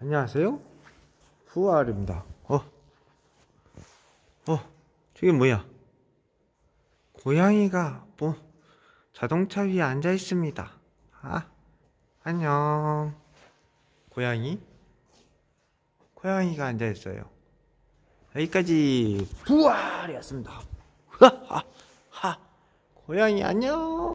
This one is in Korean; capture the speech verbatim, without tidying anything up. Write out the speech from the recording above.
안녕하세요. 후아입니다. 어, 어, 저게 뭐야? 고양이가 뭐 자동차 위에 앉아 있습니다. 아, 안녕. 고양이? 고양이가 앉아 있어요. 여기까지 부활이었습니다. 하하하. 고양이 안녕.